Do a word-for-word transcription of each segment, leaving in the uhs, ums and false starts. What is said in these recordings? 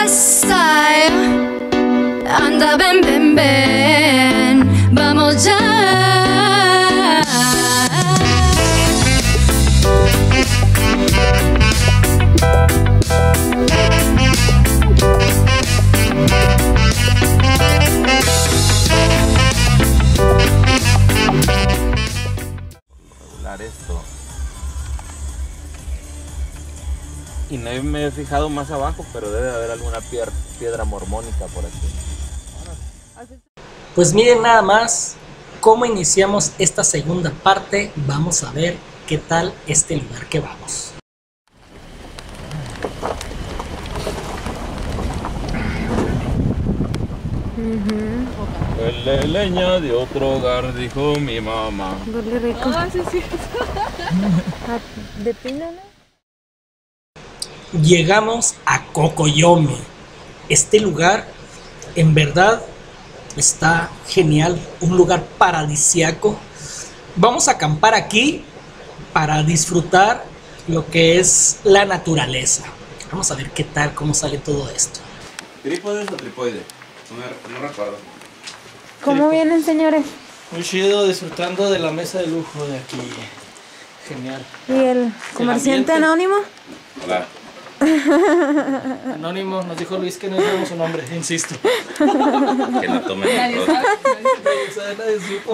style. Anda, ven, ven, ven, vamos ya. Esto. Y no me he fijado más abajo, pero debe de haber alguna piedra, piedra mormónica por aquí. Pues miren nada más cómo iniciamos esta segunda parte. Vamos a ver qué tal este lugar que vamos. Huele leña de otro hogar, dijo mi mamá. Huele rico. Ah, sí, sí. De pino, ¿no? Llegamos a Cocoyome. Este lugar en verdad está genial, un lugar paradisiaco. Vamos a acampar aquí para disfrutar lo que es la naturaleza. Vamos a ver qué tal, cómo sale todo esto. ¿Trípodes o tripoide? No, no recuerdo. ¿Cómo vienen, señores? Muy chido, disfrutando de la mesa de lujo de aquí. Genial. ¿Y el comerciante el anónimo? Hola. Anónimo, nos dijo Luis que no digamos su nombre, insisto. Que no tomen Nadie el sabe. Nadie supo.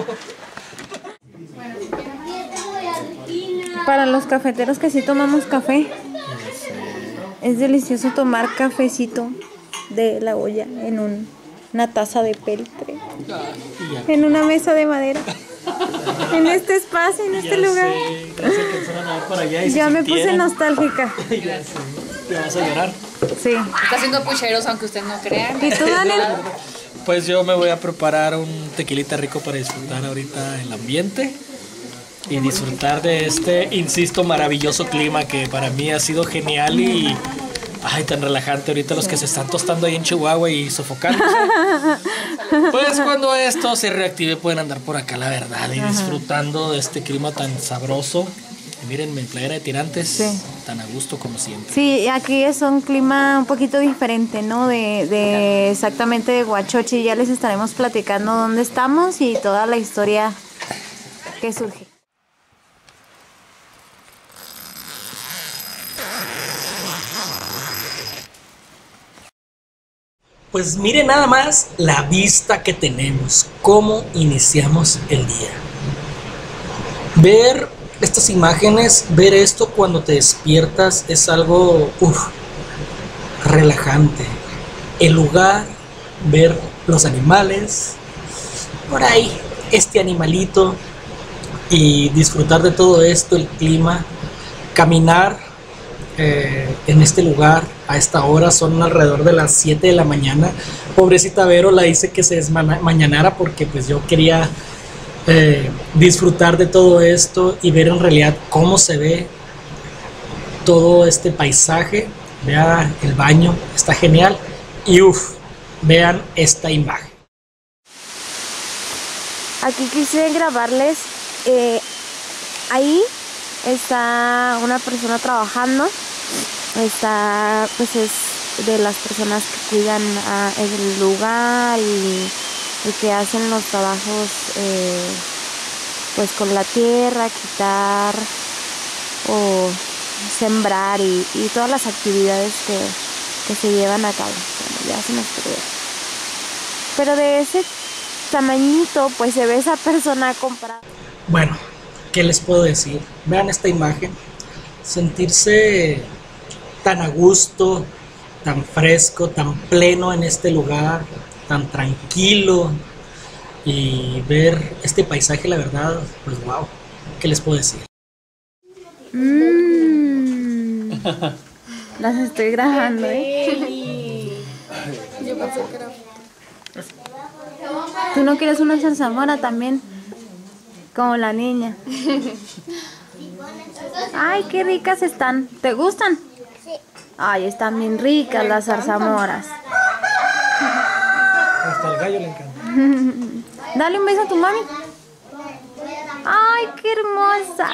Para los cafeteros que sí tomamos café, es delicioso tomar cafecito de la olla en un, una taza de peltre, en una mesa de madera, en este espacio, en este ya lugar. Sé, ya sé que fueron a ver por allá y Ya se me puse sintieran. nostálgica. Ya sé, te vas a llorar. Sí. Está haciendo pucheros aunque usted no crea. ¿Y tú, Daniel? Pues yo me voy a preparar un tequilita rico para disfrutar ahorita el ambiente y disfrutar de este, insisto, maravilloso clima que para mí ha sido genial y ay, tan relajante ahorita los que se están tostando ahí en Chihuahua y sofocándose. Pues cuando esto se reactive pueden andar por acá, la verdad, y disfrutando de este clima tan sabroso. Y miren, mi playera de tirantes, Sí. tan a gusto como siempre. Sí, aquí es un clima un poquito diferente, ¿no? De, de exactamente de Huachochi. Ya les estaremos platicando dónde estamos y toda la historia que surge. Pues miren nada más la vista que tenemos, cómo iniciamos el día. Ver estas imágenes, ver esto cuando te despiertas es algo uf, relajante. El lugar, ver los animales, por ahí este animalito y disfrutar de todo esto, el clima, caminar eh, en este lugar a esta hora, son alrededor de las siete de la mañana. Pobrecita Vero la hice que se desmañanara porque pues yo quería eh, disfrutar de todo esto y ver en realidad cómo se ve todo este paisaje. Vean el baño, está genial y uff, vean esta imagen. Aquí quise grabarles, eh, ahí está una persona trabajando, está, pues es de las personas que cuidan a, el lugar y, y que hacen los trabajos eh, pues con la tierra, quitar o sembrar y, y todas las actividades que, que se llevan a cabo. Bueno, ya se nos perdió. Pero de ese tamañito pues se ve esa persona comprada. Bueno, ¿qué les puedo decir? Vean esta imagen, sentirse tan a gusto, tan fresco, tan pleno en este lugar, tan tranquilo y ver este paisaje, la verdad, pues wow, ¿qué les puedo decir? Mm. Las estoy grabando, ¿eh? Yo pensé que era. ¿Tú no quieres una zarzamora también? Como la niña. Ay, qué ricas están. ¿Te gustan? Sí. Ay, están bien ricas las zarzamoras. Hasta el gallo le encanta. Dale un beso a tu mami. Ay, qué hermosa.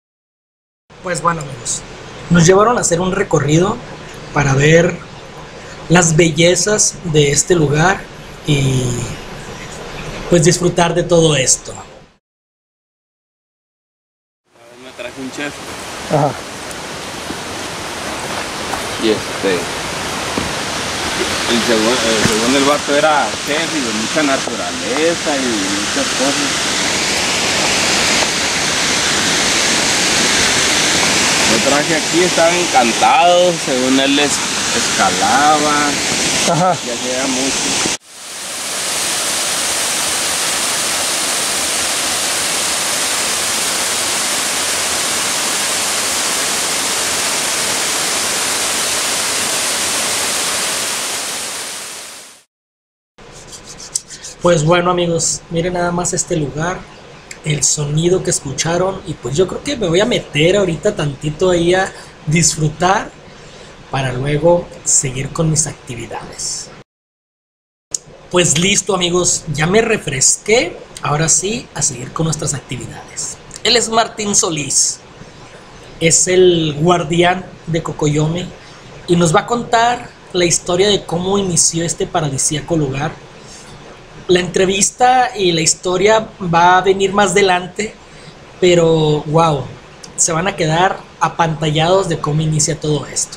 Pues bueno amigos, nos llevaron a hacer un recorrido para ver las bellezas de este lugar y pues disfrutar de todo esto. Me traje un chef. Ajá. Y este, el según, eh, según el vato era chef y de mucha naturaleza y muchas cosas. Lo traje aquí, estaba encantado, según él es, escalaba, Ajá. y hacía mucho. Pues bueno amigos, miren nada más este lugar, el sonido que escucharon y pues yo creo que me voy a meter ahorita tantito ahí a disfrutar para luego seguir con mis actividades. Pues listo amigos, ya me refresqué, ahora sí a seguir con nuestras actividades. Él es Martín Solís, es el guardián de Cocoyome y nos va a contar la historia de cómo inició este paradisíaco lugar. La entrevista y la historia va a venir más adelante, pero wow, se van a quedar apantallados de cómo inicia todo esto.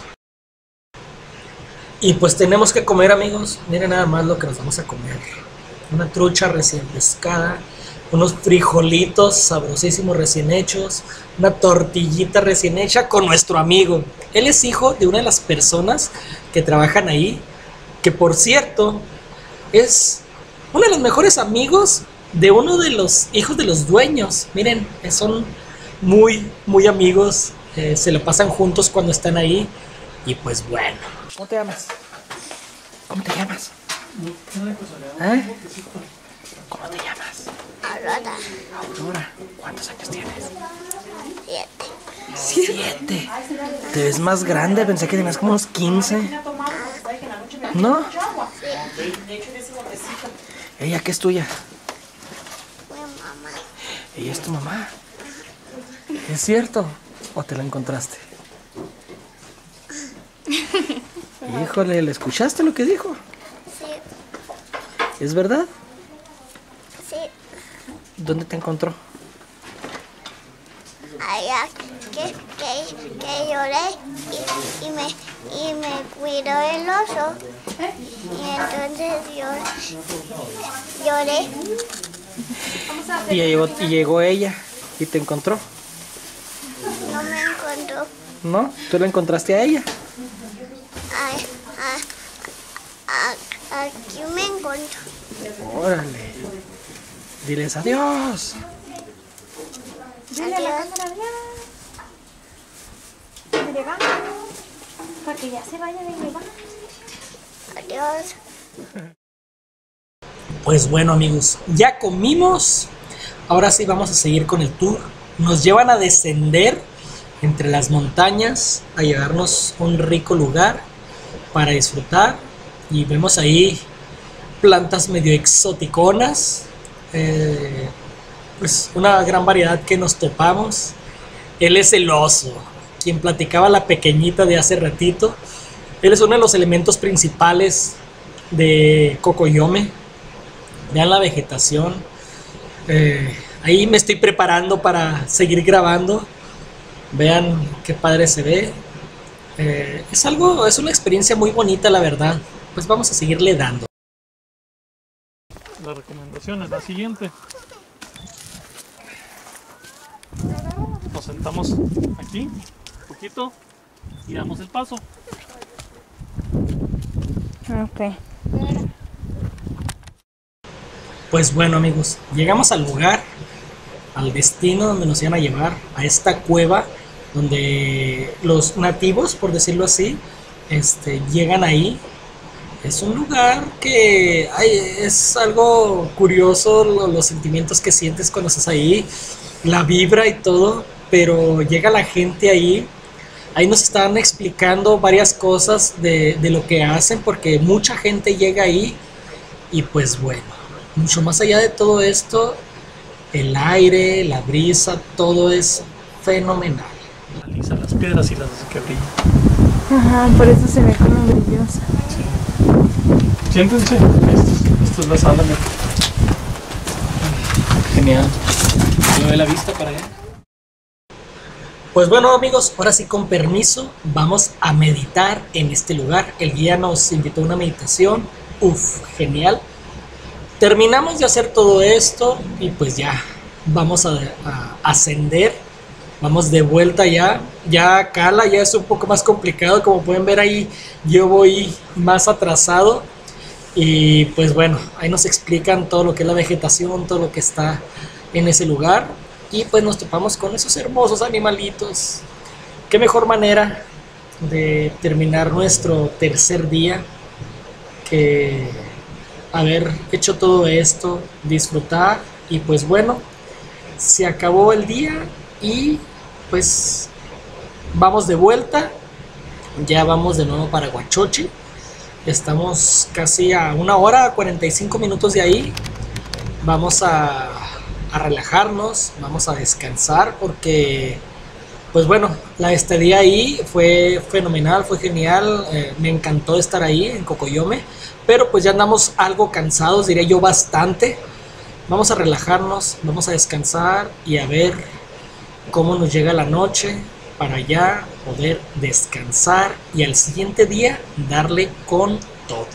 Y pues tenemos que comer amigos, miren nada más lo que nos vamos a comer. Una trucha recién pescada, unos frijolitos sabrosísimos recién hechos, una tortillita recién hecha con nuestro amigo. Él es hijo de una de las personas que trabajan ahí, que por cierto es uno de los mejores amigos de uno de los hijos de los dueños. Miren, son muy, muy amigos. Eh, se lo pasan juntos cuando están ahí. Y pues bueno. ¿Cómo te llamas? ¿Cómo te llamas? ¿Eh? ¿Cómo te llamas? Aurora. Aurora. ¿Cuántos años tienes? Siete. Siete. Te ves más grande. Pensé que tenías como unos quince. ¿No? ¿Ella qué es tuya? Mi mamá. ¿Ella es tu mamá? ¿Es cierto? ¿O te la encontraste? Híjole, ¿le escuchaste lo que dijo? Sí, ¿Es verdad? sí. ¿Dónde te encontró? Allá que, que, que lloré y, y, me, y me cuidó el oso. Y entonces yo lloré. Y llegó, y llegó ella y te encontró. No me encontró. ¿No? ¿Tú la encontraste a ella? Ay, a, a, aquí me encontró. Órale. Diles adiós. Dile a la cámara, adiós. Para que ya se vaya de llevar. Adiós. Pues bueno amigos, ya comimos. Ahora sí vamos a seguir con el tour. Nos llevan a descender entre las montañas, a llevarnos a un rico lugar para disfrutar. Y vemos ahí plantas medio exoticonas. Eh, pues una gran variedad que nos topamos. Él es el oso, quien platicaba la pequeñita de hace ratito. Él es uno de los elementos principales de Cocoyome. Vean la vegetación. Eh, ahí me estoy preparando para seguir grabando. Vean qué padre se ve. Eh, es algo, es una experiencia muy bonita, la verdad. Pues vamos a seguirle dando. La recomendación es la siguiente. Nos sentamos aquí un poquito y damos el paso. Ok. Pues bueno amigos, llegamos al lugar, al destino donde nos iban a llevar, a esta cueva donde los nativos, por decirlo así, este, llegan ahí. Es un lugar que ay, es algo curioso, lo, los sentimientos que sientes cuando estás ahí, la vibra y todo, pero llega la gente ahí. Ahí nos están explicando varias cosas de, de lo que hacen, porque mucha gente llega ahí y pues bueno, mucho más allá de todo esto, el aire, la brisa, todo es fenomenal. Analiza las piedras y las hace que brillen. Ajá, por eso se ve como brillosa. Sí. siéntense. Esta, esta es la sala. Mira. Genial. ¿Me ve la vista para allá? Pues bueno, amigos, ahora sí, con permiso, vamos a meditar en este lugar. El guía nos invitó a una meditación. Uf, genial. Terminamos de hacer todo esto y pues ya vamos a, a ascender. Vamos de vuelta ya. Ya Cala ya es un poco más complicado. Como pueden ver ahí, yo voy más atrasado. Y pues bueno, ahí nos explican todo lo que es la vegetación, todo lo que está en ese lugar. Y pues nos topamos con esos hermosos animalitos. Qué mejor manera de terminar nuestro tercer día que haber hecho todo esto, disfrutar. Y pues bueno, se acabó el día y pues vamos de vuelta. Ya vamos de nuevo para Huachochi. Estamos casi a una hora, cuarenta y cinco minutos de ahí. Vamos a, a relajarnos, vamos a descansar porque, pues bueno, la estadía ahí fue fenomenal, fue genial. Eh, me encantó estar ahí en Cocoyome, pero pues ya andamos algo cansados, diría yo bastante. Vamos a relajarnos, vamos a descansar y a ver cómo nos llega la noche para ya poder descansar y al siguiente día darle con todo.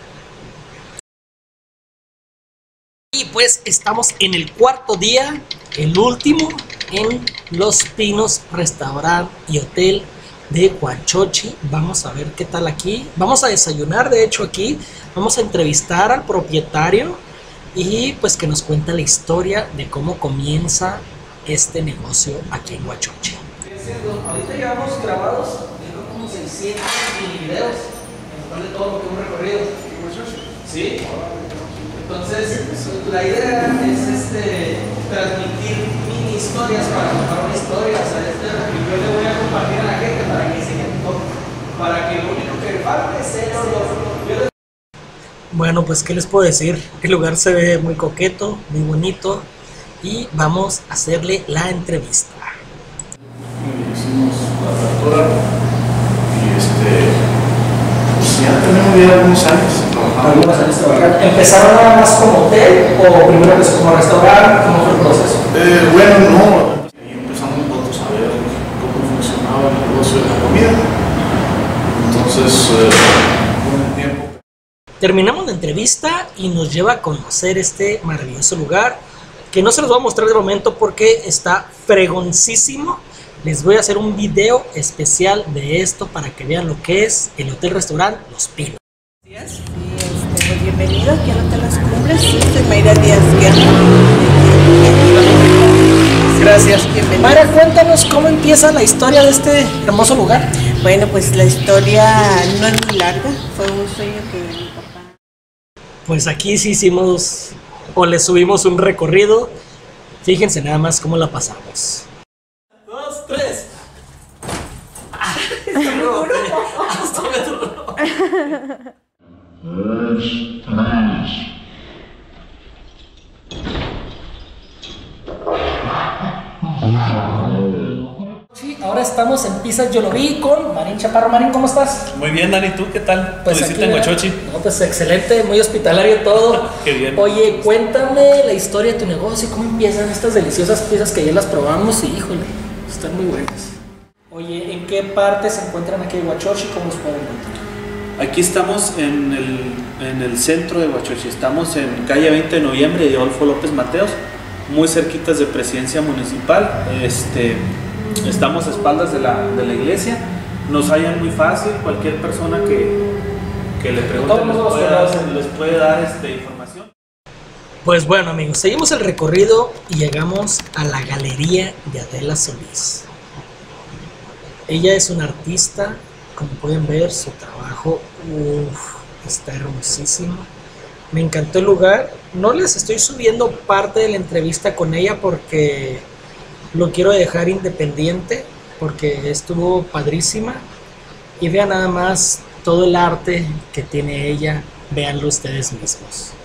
Y pues estamos en el cuarto día, el último, en Los Pinos Restaurant y Hotel de Huachochi. Vamos a ver qué tal aquí. Vamos a desayunar, de hecho, aquí. Vamos a entrevistar al propietario y pues que nos cuenta la historia de cómo comienza este negocio aquí en Huachochi. Ahorita llevamos grabados como seiscientos videos de todo lo que hemos recorrido. Sí. Entonces, la idea es este, transmitir mini historias para contar una historia. O sea, este es lo que yo le voy a compartir a la gente para que se todo. Para que lo único que falte sea lo. Bueno, pues, ¿qué les puedo decir? El lugar se ve muy coqueto, muy bonito. Y vamos a hacerle la entrevista. Hicimos la apertura y este, pues ya tenemos ya algunos años trabajando. Algunos años trabajando. ¿Empezaron nada más como hotel o primero empezó como restaurante? ¿Cómo fue el proceso? Eh, bueno, no. Ahí empezamos nosotros a ver cómo funcionaba el negocio de la comida. Entonces, eh, con el tiempo. Terminamos la entrevista y nos lleva a conocer este maravilloso lugar que no se los voy a mostrar de momento porque está fregoncísimo. Les voy a hacer un video especial de esto para que vean lo que es el Hotel Restaurant Los Pinos. Sí, este, pues bienvenido aquí al Hotel Las Cumbres. Soy Mayra Díaz Guerra. Gracias. Bienvenido. Mayra, cuéntanos cómo empieza la historia de este hermoso lugar. Bueno, pues la historia no es muy larga. Fue un sueño que mi papá... Pues aquí sí hicimos o le subimos un recorrido. Fíjense nada más cómo la pasamos. Dos, tres. Ah, está muy duro. Hasta me duró. Sí, ahora estamos en Pizzas Yo Lo Vi con Marín Chaparro. Marín, ¿cómo estás? Muy bien, Dani, ¿tú qué tal? Pues ¿Tu aquí, visita en Huachochi? No, pues excelente, muy hospitalario todo. Qué bien. Oye, cuéntame la historia de tu negocio, cómo empiezan estas deliciosas pizzas que ya las probamos y híjole, están muy buenas. Oye, ¿en qué parte se encuentran aquí en Huachochi? ¿Cómo los pueden encontrar? Aquí estamos en el, en el centro de Huachochi, estamos en calle veinte de noviembre de Adolfo López Mateos, muy cerquitas de Presidencia Municipal. Este, estamos a espaldas de la, de la iglesia, nos hallan muy fácil, cualquier persona que, que le pregunte les puede, dar, les puede dar este, información. Pues bueno, amigos, seguimos el recorrido y llegamos a la galería de Adela Solís. Ella es una artista, como pueden ver, su trabajo uf, está hermosísimo. Me encantó el lugar. No les estoy subiendo parte de la entrevista con ella porque lo quiero dejar independiente, porque estuvo padrísima. Y vean nada más todo el arte que tiene ella, véanlo ustedes mismos.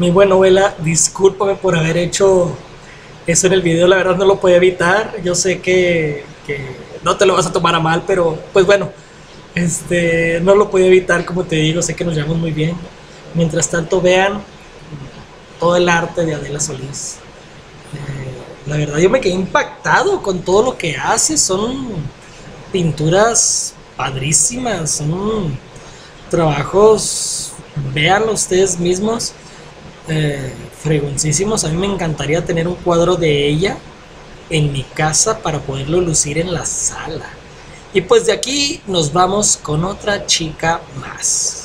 Mi buen Novela, discúlpame por haber hecho eso en el video, la verdad no lo podía evitar. Yo sé que, que no te lo vas a tomar a mal, pero pues bueno, este, no lo podía evitar, como te digo, sé que nos llevamos muy bien. Mientras tanto, vean todo el arte de Adela Solís. Eh, la verdad yo me quedé impactado con todo lo que hace, son pinturas padrísimas, son trabajos, véanlo ustedes mismos, eh, fregoncísimos. A mí me encantaría tener un cuadro de ella en mi casa para poderlo lucir en la sala. Y pues de aquí nos vamos con otra chica más.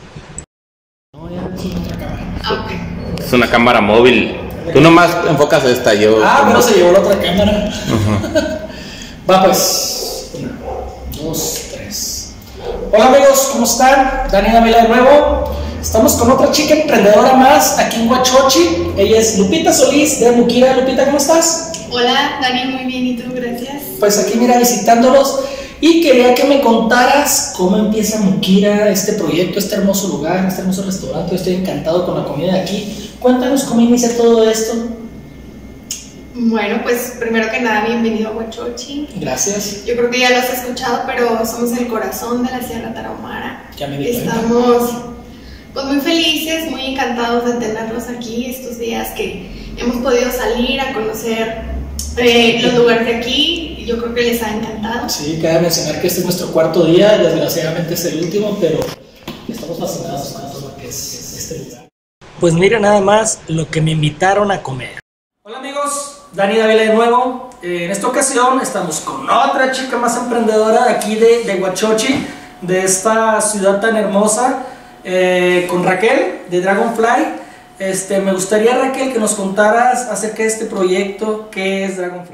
Es una cámara móvil. Tú nomás enfocas esta, yo... Ah, como... pero se llevó la otra cámara. Uh-huh. Va pues. Una, dos, tres. Hola amigos, ¿cómo están? Dani Davila de nuevo. Estamos con otra chica emprendedora más aquí en Huachochi. Ella es Lupita Solís de Mukira. Lupita, ¿cómo estás? Hola, Dani, muy bien. ¿Y tú? Gracias. Pues aquí, mira, visitándolos. Y quería que me contaras cómo empieza Mukira, este proyecto, este hermoso lugar, este hermoso restaurante. Yo estoy encantado con la comida de aquí. Cuéntanos cómo inicia todo esto. Bueno, pues primero que nada, bienvenido a Huachochi. Gracias. Yo creo que ya lo has escuchado, pero somos el corazón de la Sierra Tarahumara. Ya me di cuenta. Estamos pues muy felices, muy encantados de tenerlos aquí estos días que hemos podido salir a conocer eh, los lugares de aquí. Yo creo que les ha encantado. Sí, cabe mencionar que este es nuestro cuarto día, desgraciadamente es el último, pero estamos fascinados con todo lo que es este lugar. Pues mira nada más lo que me invitaron a comer. Hola amigos, Dani Davila de nuevo. Eh, en esta ocasión estamos con otra chica más emprendedora de aquí de, de Huachochi, de esta ciudad tan hermosa, eh, con Raquel de Dragonfly. Este, me gustaría, Raquel, que nos contaras acerca de este proyecto, ¿qué es Dragonfly?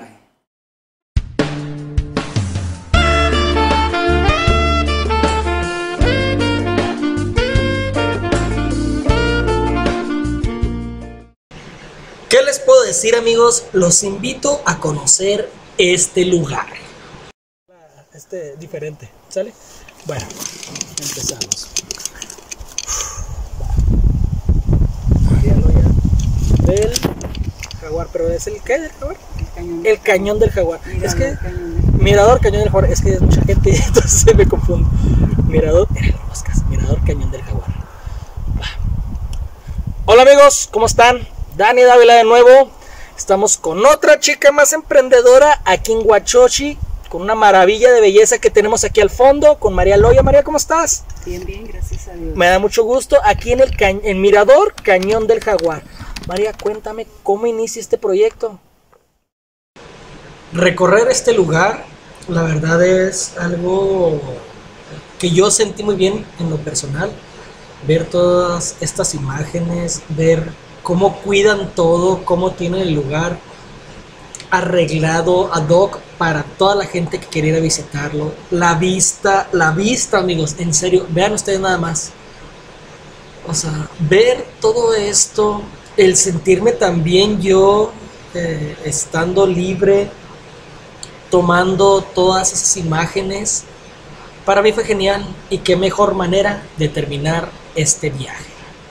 ¿Qué les puedo decir, amigos? Los invito a conocer este lugar. Este diferente, ¿sale? Bueno, empezamos. Del jaguar, pero es el ¿qué del jaguar? El cañón, el cañón del jaguar. Mirador, es que cañón. Mirador, cañón del jaguar. Es que es mucha gente, entonces me confundo. Mirador, eran los moscas. Mirador, cañón del jaguar. Hola amigos, ¿cómo están? Dani Davila de nuevo. Estamos con otra chica más emprendedora aquí en Huachochi, con una maravilla de belleza que tenemos aquí al fondo, con María Loya. María, ¿cómo estás? Bien, bien, gracias a Dios. Me da mucho gusto. Aquí en el ca en Mirador, Cañón del Jaguar. María, cuéntame cómo inicia este proyecto. Recorrer este lugar, la verdad es algo que yo sentí muy bien en lo personal. Ver todas estas imágenes, ver cómo cuidan todo, cómo tienen el lugar arreglado ad hoc para toda la gente que quiera ir a visitarlo. La vista, la vista, amigos, en serio, vean ustedes nada más. O sea, ver todo esto, el sentirme también yo eh, estando libre, tomando todas esas imágenes, para mí fue genial. Y qué mejor manera de terminar este viaje.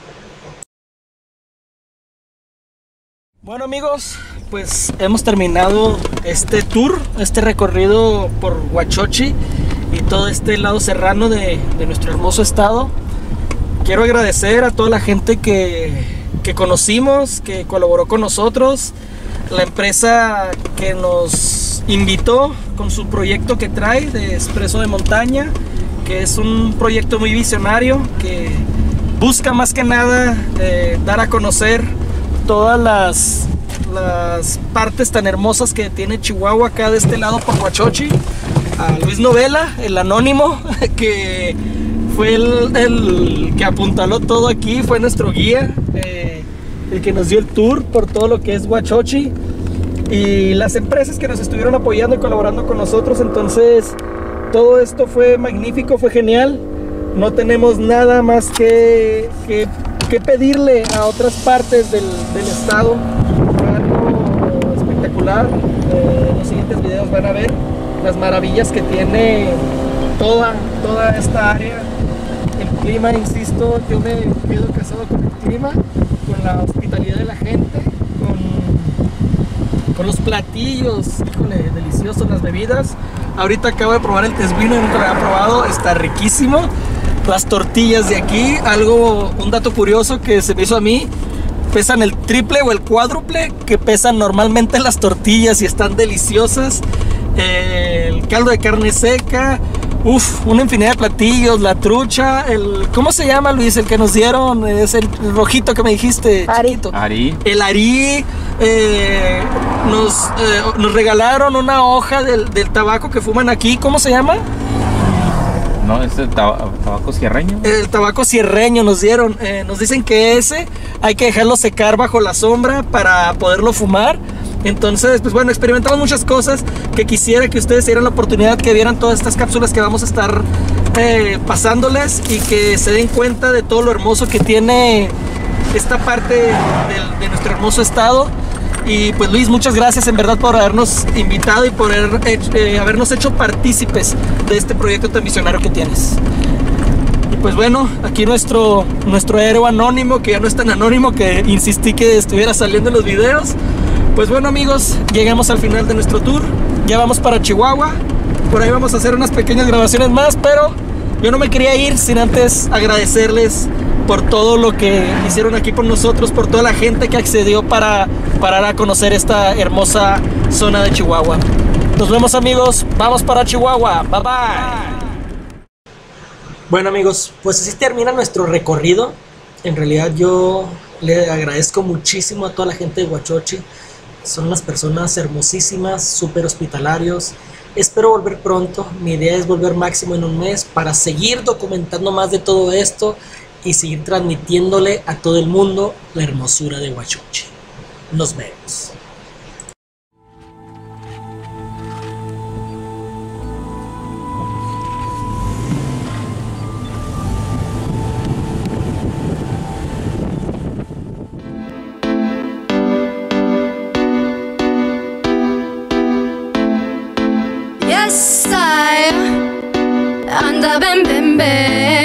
Bueno amigos, pues hemos terminado este tour, este recorrido por Huachochi y todo este lado serrano de, de nuestro hermoso estado. Quiero agradecer a toda la gente que, que conocimos, que colaboró con nosotros, la empresa que nos invitó con su proyecto que trae de Expreso de Montaña, que es un proyecto muy visionario que busca más que nada eh, dar a conocer todas las, las partes tan hermosas que tiene Chihuahua acá de este lado por Huachochi. A Luis Novela, el anónimo, que fue el, el que apuntaló todo aquí, fue nuestro guía, eh, el que nos dio el tour por todo lo que es Huachochi, y las empresas que nos estuvieron apoyando y colaborando con nosotros. Entonces todo esto fue magnífico, fue genial. No tenemos nada más que, que que pedirle a otras partes del, del estado. Fue algo espectacular. Eh, en los siguientes videos van a ver las maravillas que tiene toda, toda esta área. El clima, insisto, yo me quedo casado con el clima. con la hospitalidad de la gente, con, con los platillos, híjole, deliciosos, las bebidas. Ahorita acabo de probar el tesvino, nunca lo había probado, está riquísimo. Las tortillas de aquí, algo, un dato curioso que se me hizo a mí, pesan el triple o el cuádruple que pesan normalmente las tortillas y están deliciosas. Eh, el caldo de carne seca, uff, una infinidad de platillos, la trucha, el, ¿cómo se llama, Luis? El que nos dieron, es el rojito que me dijiste, chiquito. Ari. El arí, eh, nos, eh, nos regalaron una hoja del, del tabaco que fuman aquí, ¿cómo se llama? No, es el tab tabaco sierreño. El tabaco sierreño nos dieron. Eh, nos dicen que ese hay que dejarlo secar bajo la sombra para poderlo fumar. Entonces, pues bueno, experimentamos muchas cosas que quisiera que ustedes dieran la oportunidad, que vieran todas estas cápsulas que vamos a estar eh, pasándoles y que se den cuenta de todo lo hermoso que tiene esta parte de, de nuestro hermoso estado. Y pues Luis, muchas gracias en verdad por habernos invitado y por haber hecho, eh, habernos hecho partícipes de este proyecto tan visionario que tienes. Y pues bueno, aquí nuestro, nuestro héroe anónimo, que ya no es tan anónimo, que insistí que estuviera saliendo en los videos. Pues bueno amigos, llegamos al final de nuestro tour. Ya vamos para Chihuahua. Por ahí vamos a hacer unas pequeñas grabaciones más, pero yo no me quería ir sin antes agradecerles por todo lo que hicieron aquí por nosotros, por toda la gente que accedió para, para dar a conocer esta hermosa zona de Chihuahua. Nos vemos amigos, vamos para Chihuahua, bye bye. Bueno amigos, pues así termina nuestro recorrido. En realidad yo le agradezco muchísimo a toda la gente de Huachochi. Son unas personas hermosísimas, súper hospitalarios. Espero volver pronto. Mi idea es volver máximo en un mes para seguir documentando más de todo esto y seguir transmitiéndole a todo el mundo la hermosura de Huachochi. Nos vemos. Yes, I anda ben ben ben.